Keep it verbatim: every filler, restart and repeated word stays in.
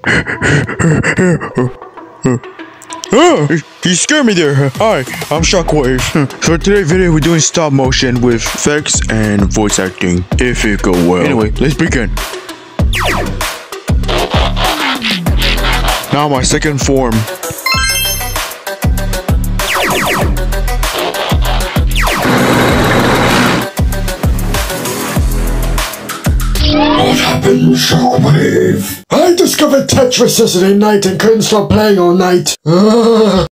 Oh, you scared me there. Hi, I'm Shockwave. For today's video, we're doing stop motion with effects and voice acting, if it go well. Anyway, let's begin. Now my second form. What happened, Shockwave? I discovered Tetris yesterday night and couldn't stop playing all night. Uh.